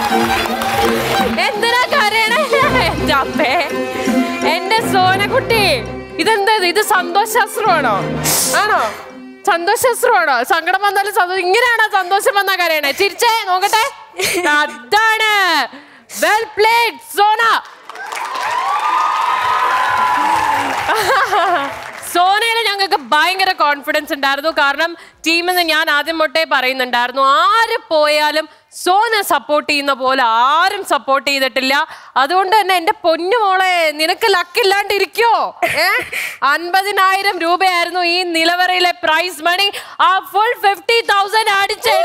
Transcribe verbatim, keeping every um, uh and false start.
എന്തിനാ കരയണേ? എന്റെ സോനക്കുട്ടി, ഇതെന്താ? ഇത് സന്തോഷാശ്രുവാണോ? ആണോ? സന്തോഷാശ്രുവാണോ? സങ്കടം വന്നാലും സന്തോഷം. ഇങ്ങനെയാണോ സന്തോഷം വന്നാ കരയണേ? ചിരിച്ചേ നോക്കട്ടെ. അതാണ്. Well played Sona. സോനയിൽ ഞങ്ങൾക്ക് ഭയങ്കര കോൺഫിഡൻസ് ഉണ്ടായിരുന്നു. കാരണം ടീമിൽ ഞാൻ ആദ്യം തൊട്ടേ പറയുന്നുണ്ടായിരുന്നു, ആര് പോയാലും സോന സപ്പോർട്ട് ചെയ്യുന്ന പോലെ ആരും സപ്പോർട്ട് ചെയ്തിട്ടില്ല. അതുകൊണ്ട് തന്നെ എന്റെ പൊന്നുമോളെ, നിനക്ക് ലക്കില്ലാണ്ടിരിക്കോ? ഏ അൻപതിനായിരം രൂപയായിരുന്നു ഈ നിലവറയിലെ പ്രൈസ് മണി. ആ ഫുൾ ഫിഫ്റ്റി തൗസൻഡ് അടിച്ചെടുത്തു.